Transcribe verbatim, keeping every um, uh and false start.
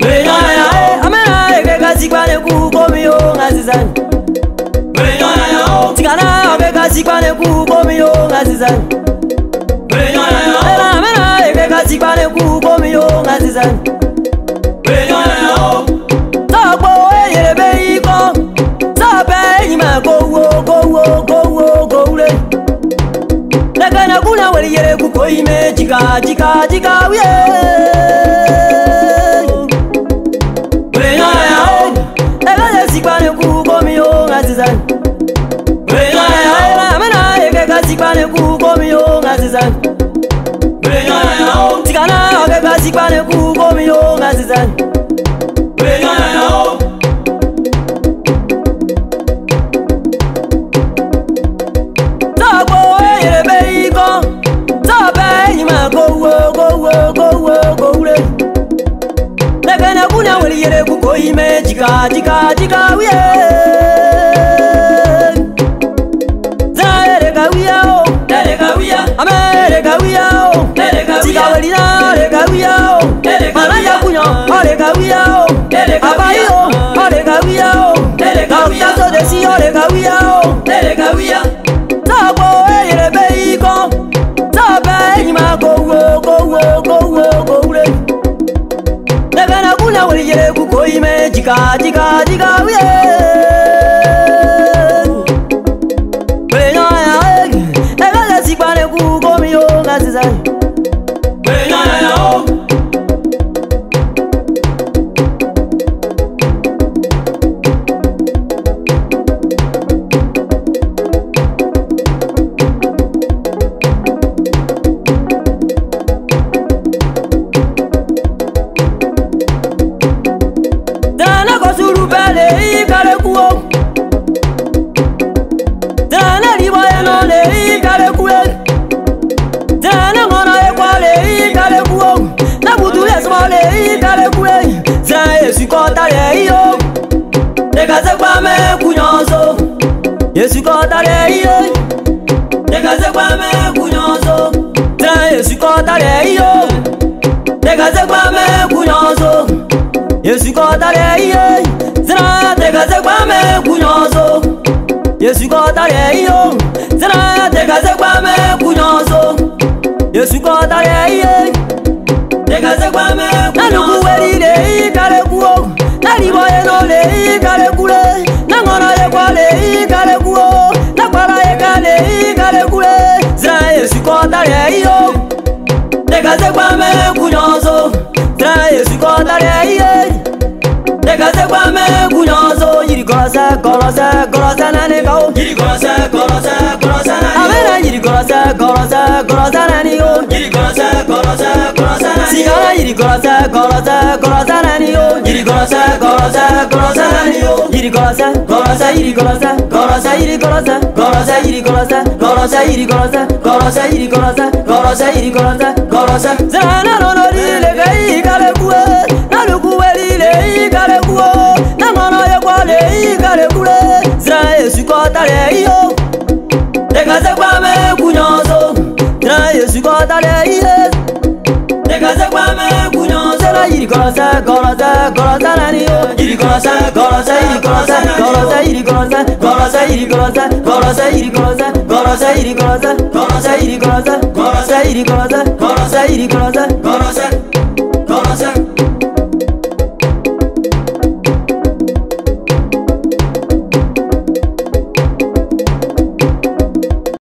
Amena ega sikwane kukomio ngazizan. Tikana ega sikwane kukomio ngazizan. Amena ega sikwane kukomio ngazizan. Sabo yelebe iko. Sabe nyima go go go go go le. Nakana kuna wali yele kuko ime chika chika chika we. Sikwane kukomio ngazizan. Amena ega sikwane kukomio ngazizan. Tikana ega sikwane kukomio ngazizan. Sabo yelebe iko. Sabe nyima go go go go go le. Nakana kuna wali yele kuko ime chika chika chika we. Zaire kawia o, dare kawia. Amere kawia o, dare kawia. Chika wali na dare kawia o, dare kawia. Malaya kunyo, dare kawia o, dare kawia. Abai o, dare kawia o, dare kawia. Kauta desi o, dare kawia o, dare kawia. Sabo yelebe iko. Sabe nyima go go go go go le. Nakana kuna wali yele kuko ime chika chika chika we. Benya ya ega sikwane kuko miyo ngazizan. Benya ya Yesu kota le iyo, nekaze kwa me kunyozo. Tra Yesu kota le iyo, nekaze kwa me kunyozo. Yesu kota le iyo, tra nekaze kwa me kunyozo. Yesu kota le iyo, tra nekaze kwa me kunyozo. Yesu kota le iyo, nekaze kwa me kunyozo. Nanuku weli le ikale kuo, naliboye no le ikale kule. Nangona ye kwale ikale kuo, nakwala ye kale ikale kule. Zra Yesu kota le iyo, nekaze kwa me kunyozo. Zra Yesu kota le iyo, nekaze kwa me kunyozo. Yiri kolosa kolosa kolosa nani go. Yiri kolosa kolosa kolosa nani go. Amena yiri kolosa kolosa kolosa nani go. Yiri kolosa kolosa kolosa nani go. Sigala yiri kolosa kolosa kolosa nani go. Yiri kolosa kolosa kolosa nani go. Yiri kolosa kolosa yiri kolosa kolosa yiri kolosa kolosa yiri kolosa kolosa yiri kolosa kolosa yiri kolosa kolosa yiri kolosa kolosa. Zana no no rile gai kale kuwe, na lukuwe rile kale kuwe, na mono ye kwale kale kule. Zra Yesu kota le iyo, nekaze kwa me kunyozo. Zra Yesu kota le iyo, nekaze kwa me kunyozo. Na yiri kolosa kolosa kolosa nani yo. Yiri kolosa kolosa yiri kolosa kolosa yiri kolosa kolosa yiri kolosa kolosa yiri kolosa kolosa yiri kolosa kolosa yiri kolosa kolosa yiri kolosa kolosa yiri kolosa kolosa.